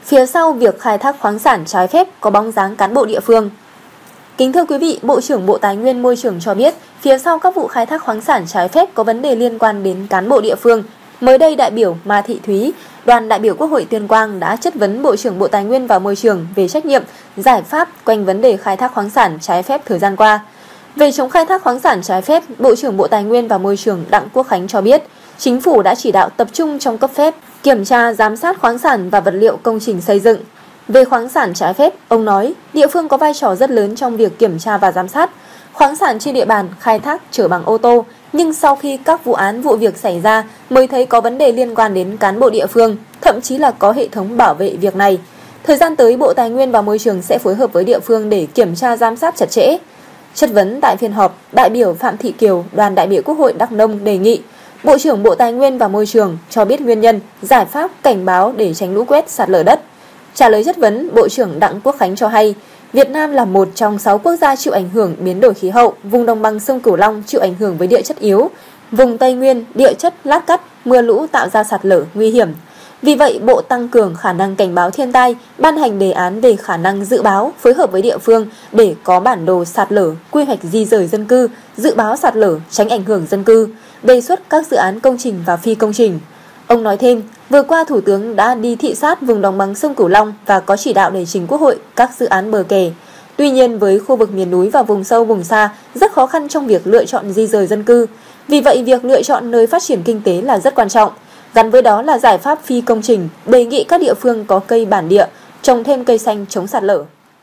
Phía sau việc khai thác khoáng sản trái phép có bóng dáng cán bộ địa phương. Kính thưa quý vị, Bộ trưởng Bộ Tài nguyên Môi trường cho biết, phía sau các vụ khai thác khoáng sản trái phép có vấn đề liên quan đến cán bộ địa phương. Mới đây, đại biểu Ma Thị Thúy, đoàn đại biểu Quốc hội Tuyên Quang đã chất vấn Bộ trưởng Bộ Tài nguyên và Môi trường về trách nhiệm, giải pháp quanh vấn đề khai thác khoáng sản trái phép thời gian qua. Về chống khai thác khoáng sản trái phép, Bộ trưởng Bộ Tài nguyên và Môi trường Đặng Quốc Khánh cho biết, Chính phủ đã chỉ đạo tập trung trong cấp phép, kiểm tra, giám sát khoáng sản và vật liệu công trình xây dựng. Về khoáng sản trái phép, ông nói, địa phương có vai trò rất lớn trong việc kiểm tra và giám sát. Khoáng sản trên địa bàn khai thác chở bằng ô tô, nhưng sau khi các vụ án vụ việc xảy ra mới thấy có vấn đề liên quan đến cán bộ địa phương, thậm chí là có hệ thống bảo vệ việc này. Thời gian tới, Bộ Tài nguyên và Môi trường sẽ phối hợp với địa phương để kiểm tra giám sát chặt chẽ. Chất vấn tại phiên họp, đại biểu Phạm Thị Kiều, đoàn đại biểu Quốc hội Đắk Nông đề nghị Bộ trưởng Bộ Tài nguyên và Môi trường cho biết nguyên nhân, giải pháp, cảnh báo để tránh lũ quét, sạt lở đất. Trả lời chất vấn, Bộ trưởng Đặng Quốc Khánh cho hay, Việt Nam là một trong 6 quốc gia chịu ảnh hưởng biến đổi khí hậu, vùng đồng bằng sông Cửu Long chịu ảnh hưởng với địa chất yếu, vùng Tây Nguyên, địa chất lát cắt, mưa lũ tạo ra sạt lở nguy hiểm. Vì vậy, Bộ tăng cường khả năng cảnh báo thiên tai, ban hành đề án về khả năng dự báo, phối hợp với địa phương để có bản đồ sạt lở, quy hoạch di rời dân cư, dự báo sạt lở, tránh ảnh hưởng dân cư, đề xuất các dự án công trình và phi công trình. Ông nói thêm, vừa qua Thủ tướng đã đi thị sát vùng đồng bằng sông Cửu Long và có chỉ đạo để trình Quốc hội các dự án bờ kè. Tuy nhiên, với khu vực miền núi và vùng sâu vùng xa rất khó khăn trong việc lựa chọn di rời dân cư. Vì vậy, việc lựa chọn nơi phát triển kinh tế là rất quan trọng. Gắn với đó là giải pháp phi công trình, đề nghị các địa phương có cây bản địa, trồng thêm cây xanh chống sạt lở.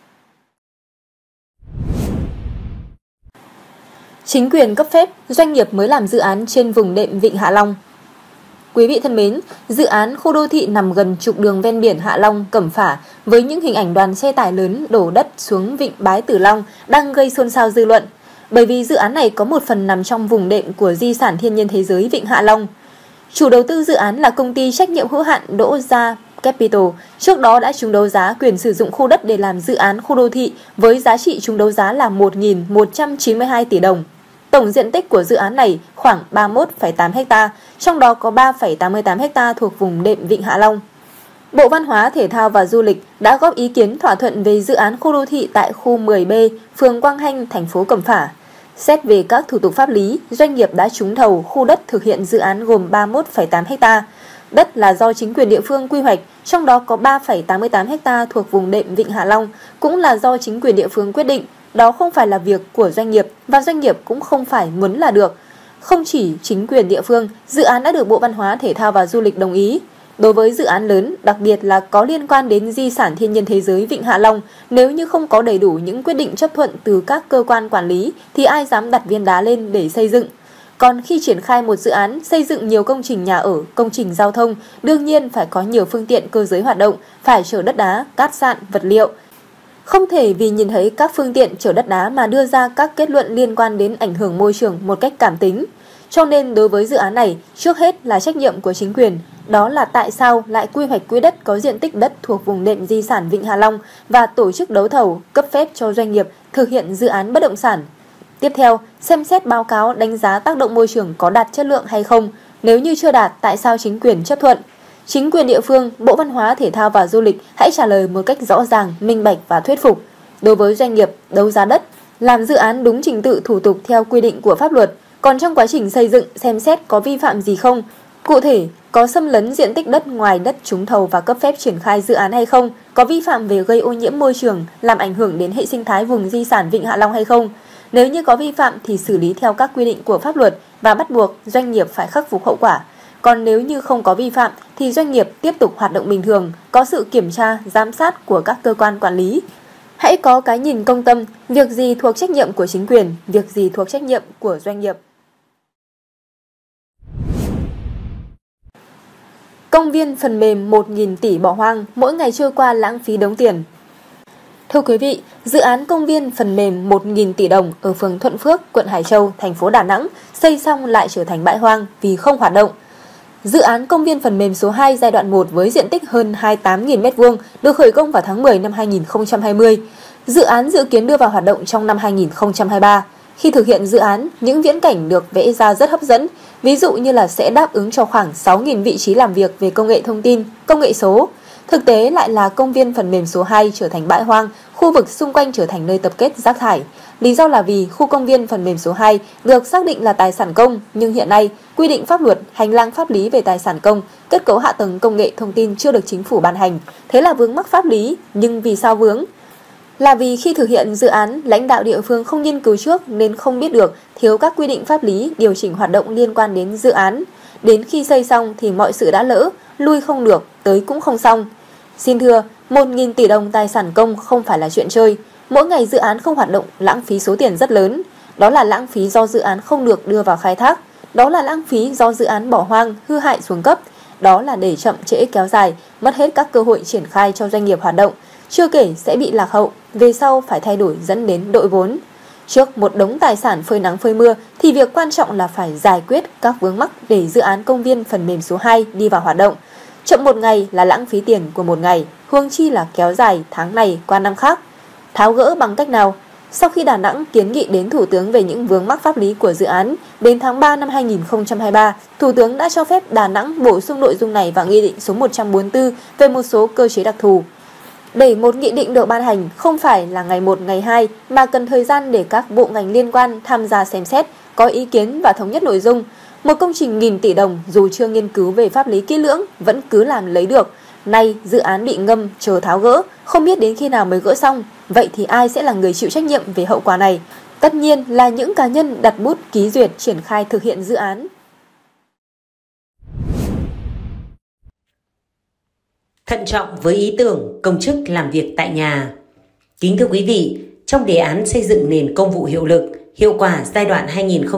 Chính quyền cấp phép, doanh nghiệp mới làm dự án trên vùng đệm Vịnh Hạ Long. Quý vị thân mến, dự án khu đô thị nằm gần trục đường ven biển Hạ Long, Cẩm Phả với những hình ảnh đoàn xe tải lớn đổ đất xuống vịnh Bái Tử Long đang gây xôn xao dư luận. Bởi vì dự án này có một phần nằm trong vùng đệm của di sản thiên nhiên thế giới Vịnh Hạ Long. Chủ đầu tư dự án là công ty trách nhiệm hữu hạn Đỗ Gia Capital, trước đó đã trúng đấu giá quyền sử dụng khu đất để làm dự án khu đô thị với giá trị trúng đấu giá là 1.192 tỷ đồng. Tổng diện tích của dự án này khoảng 31,8 ha, trong đó có 3,88 ha thuộc vùng đệm Vịnh Hạ Long. Bộ Văn hóa, Thể thao và Du lịch đã góp ý kiến thỏa thuận về dự án khu đô thị tại khu 10B, phường Quang Hanh, thành phố Cẩm Phả. Xét về các thủ tục pháp lý, doanh nghiệp đã trúng thầu khu đất thực hiện dự án gồm 31,8 ha. Đất là do chính quyền địa phương quy hoạch, trong đó có 3,88 ha thuộc vùng đệm Vịnh Hạ Long, cũng là do chính quyền địa phương quyết định. Đó không phải là việc của doanh nghiệp và doanh nghiệp cũng không phải muốn là được. Không chỉ chính quyền địa phương, dự án đã được Bộ Văn hóa, Thể thao và Du lịch đồng ý. Đối với dự án lớn, đặc biệt là có liên quan đến di sản thiên nhiên thế giới Vịnh Hạ Long, nếu như không có đầy đủ những quyết định chấp thuận từ các cơ quan quản lý thì ai dám đặt viên đá lên để xây dựng. Còn khi triển khai một dự án xây dựng nhiều công trình nhà ở, công trình giao thông, đương nhiên phải có nhiều phương tiện cơ giới hoạt động, phải chở đất đá, cát sạn, vật liệu. Không thể vì nhìn thấy các phương tiện chở đất đá mà đưa ra các kết luận liên quan đến ảnh hưởng môi trường một cách cảm tính. Cho nên đối với dự án này, trước hết là trách nhiệm của chính quyền. Đó là tại sao lại quy hoạch quỹ đất có diện tích đất thuộc vùng đệm di sản Vịnh Hạ Long và tổ chức đấu thầu, cấp phép cho doanh nghiệp thực hiện dự án bất động sản. Tiếp theo, xem xét báo cáo đánh giá tác động môi trường có đạt chất lượng hay không. Nếu như chưa đạt, tại sao chính quyền chấp thuận? Chính quyền địa phương, Bộ Văn hóa, Thể thao và Du lịch hãy trả lời một cách rõ ràng, minh bạch và thuyết phục. Đối với doanh nghiệp, đấu giá đất, làm dự án đúng trình tự thủ tục theo quy định của pháp luật. Còn trong quá trình xây dựng, xem xét có vi phạm gì không? Cụ thể, có xâm lấn diện tích đất ngoài đất trúng thầu và cấp phép triển khai dự án hay không? Có vi phạm về gây ô nhiễm môi trường, làm ảnh hưởng đến hệ sinh thái vùng di sản Vịnh Hạ Long hay không? Nếu như có vi phạm thì xử lý theo các quy định của pháp luật và bắt buộc doanh nghiệp phải khắc phục hậu quả. Còn nếu như không có vi phạm thì doanh nghiệp tiếp tục hoạt động bình thường, có sự kiểm tra, giám sát của các cơ quan quản lý. Hãy có cái nhìn công tâm, việc gì thuộc trách nhiệm của chính quyền, việc gì thuộc trách nhiệm của doanh nghiệp. Công viên phần mềm 1.000 tỷ bỏ hoang, mỗi ngày trôi qua lãng phí đống tiền. Thưa quý vị, dự án công viên phần mềm 1.000 tỷ đồng ở phường Thuận Phước, quận Hải Châu, thành phố Đà Nẵng xây xong lại trở thành bãi hoang vì không hoạt động. Dự án công viên phần mềm số 2 giai đoạn 1 với diện tích hơn 28.000 m² được khởi công vào tháng 10 năm 2020. Dự án dự kiến đưa vào hoạt động trong năm 2023. Khi thực hiện dự án, những viễn cảnh được vẽ ra rất hấp dẫn, ví dụ như là sẽ đáp ứng cho khoảng 6.000 vị trí làm việc về công nghệ thông tin, công nghệ số. Thực tế lại là công viên phần mềm số 2 trở thành bãi hoang, khu vực xung quanh trở thành nơi tập kết rác thải. Lý do là vì khu công viên phần mềm số 2 được xác định là tài sản công, nhưng hiện nay quy định pháp luật, hành lang pháp lý về tài sản công, kết cấu hạ tầng công nghệ thông tin chưa được chính phủ ban hành, thế là vướng mắc pháp lý. Nhưng vì sao vướng? Là vì khi thực hiện dự án, lãnh đạo địa phương không nghiên cứu trước nên không biết được, thiếu các quy định pháp lý điều chỉnh hoạt động liên quan đến dự án. Đến khi xây xong thì mọi sự đã lỡ, lui không được, tới cũng không xong. Xin thưa, 1.000 tỷ đồng tài sản công không phải là chuyện chơi. Mỗi ngày dự án không hoạt động lãng phí số tiền rất lớn. Đó là lãng phí do dự án không được đưa vào khai thác. Đó là lãng phí do dự án bỏ hoang, hư hại xuống cấp. Đó là để chậm trễ kéo dài, mất hết các cơ hội triển khai cho doanh nghiệp hoạt động. Chưa kể sẽ bị lạc hậu, về sau phải thay đổi dẫn đến đội vốn. Trước một đống tài sản phơi nắng phơi mưa thì việc quan trọng là phải giải quyết các vướng mắc để dự án công viên phần mềm số 2 đi vào hoạt động. Chậm một ngày là lãng phí tiền của một ngày, huống chi là kéo dài tháng này qua năm khác. Tháo gỡ bằng cách nào? Sau khi Đà Nẵng kiến nghị đến Thủ tướng về những vướng mắc pháp lý của dự án, đến tháng 3 năm 2023, Thủ tướng đã cho phép Đà Nẵng bổ sung nội dung này vào Nghị định số 144 về một số cơ chế đặc thù. Để một nghị định được ban hành không phải là ngày 1, ngày 2 mà cần thời gian để các bộ ngành liên quan tham gia xem xét, có ý kiến và thống nhất nội dung. Một công trình nghìn tỷ đồng dù chưa nghiên cứu về pháp lý kỹ lưỡng vẫn cứ làm lấy được. Nay dự án bị ngâm chờ tháo gỡ, không biết đến khi nào mới gỡ xong. Vậy thì ai sẽ là người chịu trách nhiệm về hậu quả này? Tất nhiên là những cá nhân đặt bút ký duyệt triển khai thực hiện dự án. Thận trọng với ý tưởng công chức làm việc tại nhà. Kính thưa quý vị, trong đề án xây dựng nền công vụ hiệu lực, hiệu quả giai đoạn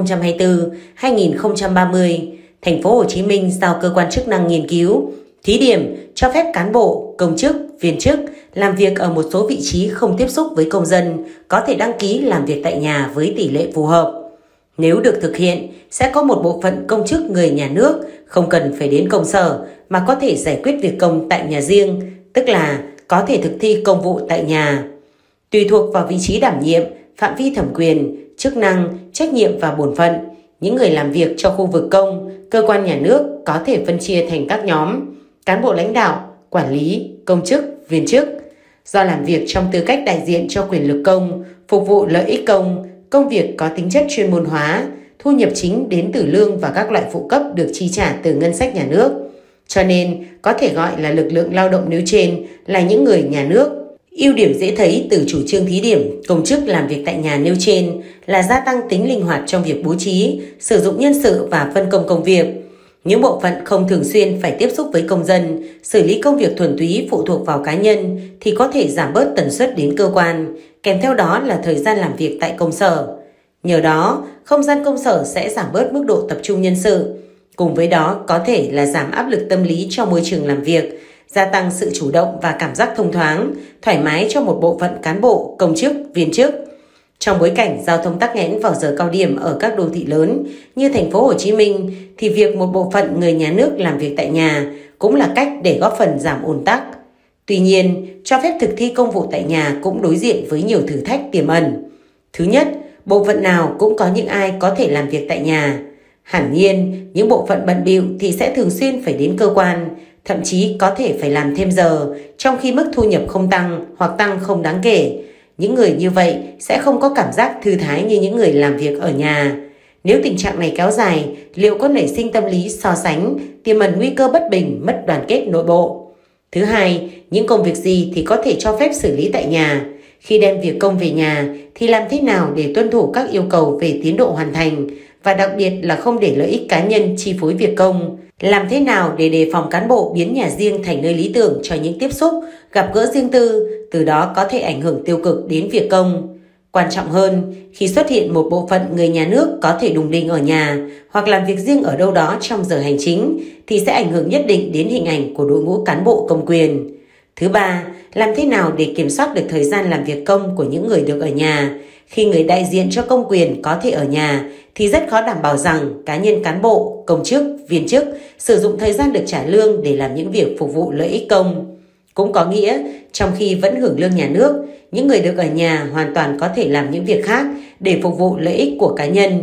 2024-2030, Thành phố Hồ Chí Minh giao cơ quan chức năng nghiên cứu, thí điểm cho phép cán bộ, công chức, viên chức làm việc ở một số vị trí không tiếp xúc với công dân có thể đăng ký làm việc tại nhà với tỷ lệ phù hợp. Nếu được thực hiện, sẽ có một bộ phận công chức người nhà nước không cần phải đến công sở mà có thể giải quyết việc công tại nhà riêng, tức là có thể thực thi công vụ tại nhà. Tùy thuộc vào vị trí đảm nhiệm, phạm vi thẩm quyền, chức năng, trách nhiệm và bổn phận, những người làm việc cho khu vực công, cơ quan nhà nước có thể phân chia thành các nhóm: cán bộ lãnh đạo, quản lý, công chức, viên chức. Do làm việc trong tư cách đại diện cho quyền lực công, phục vụ lợi ích công, công việc có tính chất chuyên môn hóa, thu nhập chính đến từ lương và các loại phụ cấp được chi trả từ ngân sách nhà nước. Cho nên, có thể gọi là lực lượng lao động nêu trên là những người nhà nước. Ưu điểm dễ thấy từ chủ trương thí điểm công chức làm việc tại nhà nêu trên là gia tăng tính linh hoạt trong việc bố trí, sử dụng nhân sự và phân công công việc. Những bộ phận không thường xuyên phải tiếp xúc với công dân, xử lý công việc thuần túy phụ thuộc vào cá nhân thì có thể giảm bớt tần suất đến cơ quan, kèm theo đó là thời gian làm việc tại công sở. Nhờ đó, không gian công sở sẽ giảm bớt mức độ tập trung nhân sự. Cùng với đó có thể là giảm áp lực tâm lý cho môi trường làm việc, gia tăng sự chủ động và cảm giác thông thoáng, thoải mái cho một bộ phận cán bộ, công chức, viên chức. Trong bối cảnh giao thông tắc nghẽn vào giờ cao điểm ở các đô thị lớn như Thành phố Hồ Chí Minh thì việc một bộ phận người nhà nước làm việc tại nhà cũng là cách để góp phần giảm ùn tắc. Tuy nhiên, cho phép thực thi công vụ tại nhà cũng đối diện với nhiều thử thách tiềm ẩn. Thứ nhất, bộ phận nào cũng có những ai có thể làm việc tại nhà. Hẳn nhiên, những bộ phận bận bịu thì sẽ thường xuyên phải đến cơ quan, thậm chí có thể phải làm thêm giờ, trong khi mức thu nhập không tăng hoặc tăng không đáng kể. Những người như vậy sẽ không có cảm giác thư thái như những người làm việc ở nhà. Nếu tình trạng này kéo dài, liệu có nảy sinh tâm lý so sánh, tiềm ẩn nguy cơ bất bình, mất đoàn kết nội bộ? Thứ hai, những công việc gì thì có thể cho phép xử lý tại nhà? Khi đem việc công về nhà thì làm thế nào để tuân thủ các yêu cầu về tiến độ hoàn thành và đặc biệt là không để lợi ích cá nhân chi phối việc công? Làm thế nào để đề phòng cán bộ biến nhà riêng thành nơi lý tưởng cho những tiếp xúc, gặp gỡ riêng tư, từ đó có thể ảnh hưởng tiêu cực đến việc công? Quan trọng hơn, khi xuất hiện một bộ phận người nhà nước có thể đùng đinh ở nhà hoặc làm việc riêng ở đâu đó trong giờ hành chính thì sẽ ảnh hưởng nhất định đến hình ảnh của đội ngũ cán bộ công quyền. Thứ ba, làm thế nào để kiểm soát được thời gian làm việc công của những người được ở nhà? Khi người đại diện cho công quyền có thể ở nhà thì rất khó đảm bảo rằng cá nhân cán bộ, công chức, viên chức sử dụng thời gian được trả lương để làm những việc phục vụ lợi ích công. Cũng có nghĩa, trong khi vẫn hưởng lương nhà nước, những người được ở nhà hoàn toàn có thể làm những việc khác để phục vụ lợi ích của cá nhân.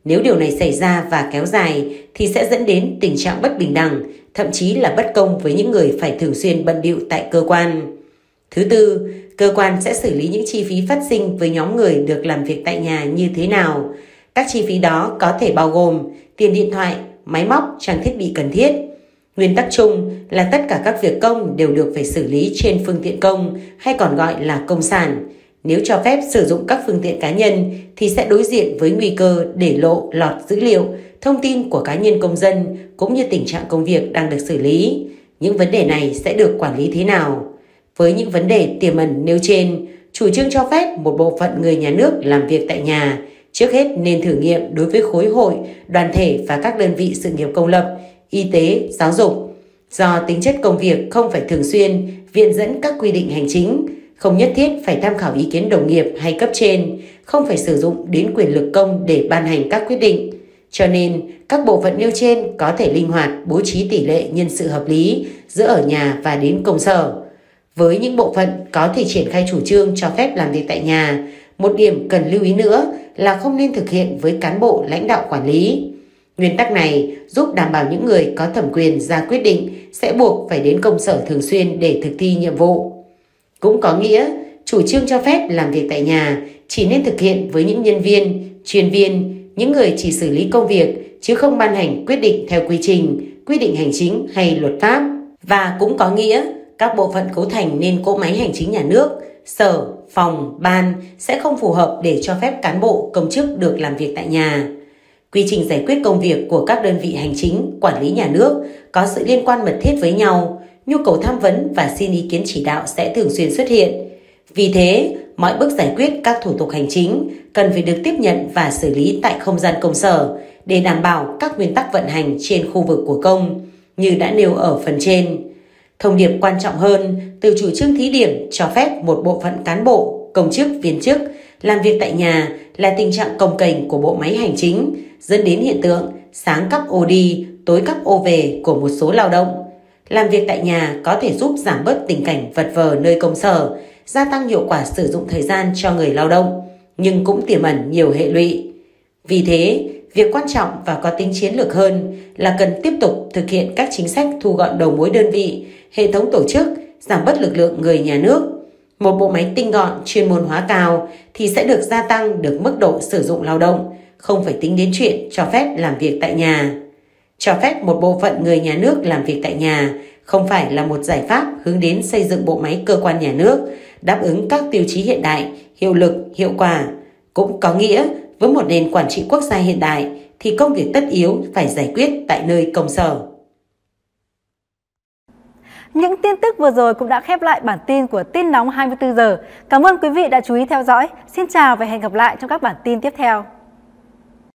Nếu điều này xảy ra và kéo dài thì sẽ dẫn đến tình trạng bất bình đẳng, thậm chí là bất công với những người phải thường xuyên bận bịu tại cơ quan. Thứ tư, cơ quan sẽ xử lý những chi phí phát sinh với nhóm người được làm việc tại nhà như thế nào. Các chi phí đó có thể bao gồm tiền điện thoại, máy móc, trang thiết bị cần thiết. Nguyên tắc chung là tất cả các việc công đều được phải xử lý trên phương tiện công hay còn gọi là công sản. Nếu cho phép sử dụng các phương tiện cá nhân thì sẽ đối diện với nguy cơ để lộ lọt dữ liệu, thông tin của cá nhân công dân cũng như tình trạng công việc đang được xử lý. Những vấn đề này sẽ được quản lý thế nào? Với những vấn đề tiềm ẩn nêu trên, chủ trương cho phép một bộ phận người nhà nước làm việc tại nhà, trước hết nên thử nghiệm đối với khối hội, đoàn thể và các đơn vị sự nghiệp công lập, y tế, giáo dục. Do tính chất công việc không phải thường xuyên viện dẫn các quy định hành chính, không nhất thiết phải tham khảo ý kiến đồng nghiệp hay cấp trên, không phải sử dụng đến quyền lực công để ban hành các quyết định. Cho nên, các bộ phận nêu trên có thể linh hoạt bố trí tỷ lệ nhân sự hợp lý giữa ở nhà và đến công sở. Với những bộ phận có thể triển khai chủ trương cho phép làm việc tại nhà, một điểm cần lưu ý nữa là không nên thực hiện với cán bộ lãnh đạo quản lý. Nguyên tắc này giúp đảm bảo những người có thẩm quyền ra quyết định sẽ buộc phải đến công sở thường xuyên để thực thi nhiệm vụ. Cũng có nghĩa, chủ trương cho phép làm việc tại nhà chỉ nên thực hiện với những nhân viên, chuyên viên, những người chỉ xử lý công việc chứ không ban hành quyết định theo quy trình, quy định hành chính hay luật pháp. Và cũng có nghĩa, các bộ phận cấu thành nên cỗ máy hành chính nhà nước, sở, phòng, ban sẽ không phù hợp để cho phép cán bộ, công chức được làm việc tại nhà. Quy trình giải quyết công việc của các đơn vị hành chính, quản lý nhà nước có sự liên quan mật thiết với nhau, nhu cầu tham vấn và xin ý kiến chỉ đạo sẽ thường xuyên xuất hiện. Vì thế, mọi bước giải quyết các thủ tục hành chính cần phải được tiếp nhận và xử lý tại không gian công sở để đảm bảo các nguyên tắc vận hành trên khu vực của công, như đã nêu ở phần trên. Thông điệp quan trọng hơn từ chủ trương thí điểm cho phép một bộ phận cán bộ, công chức, viên chức làm việc tại nhà là tình trạng cồng kềnh của bộ máy hành chính, dẫn đến hiện tượng sáng cắp ô đi, tối cắp ô về của một số lao động. Làm việc tại nhà có thể giúp giảm bớt tình cảnh vật vờ nơi công sở, gia tăng hiệu quả sử dụng thời gian cho người lao động, nhưng cũng tiềm ẩn nhiều hệ lụy. Vì thế, việc quan trọng và có tính chiến lược hơn là cần tiếp tục thực hiện các chính sách thu gọn đầu mối đơn vị, hệ thống tổ chức, giảm bớt lực lượng người nhà nước. Một bộ máy tinh gọn, chuyên môn hóa cao thì sẽ được gia tăng được mức độ sử dụng lao động, không phải tính đến chuyện cho phép làm việc tại nhà. Cho phép một bộ phận người nhà nước làm việc tại nhà không phải là một giải pháp hướng đến xây dựng bộ máy cơ quan nhà nước, đáp ứng các tiêu chí hiện đại, hiệu lực, hiệu quả. Cũng có nghĩa, với một nền quản trị quốc gia hiện đại thì công việc tất yếu phải giải quyết tại nơi công sở. Những tin tức vừa rồi cũng đã khép lại bản tin của Tin Nóng 24 giờ. Cảm ơn quý vị đã chú ý theo dõi. Xin chào và hẹn gặp lại trong các bản tin tiếp theo.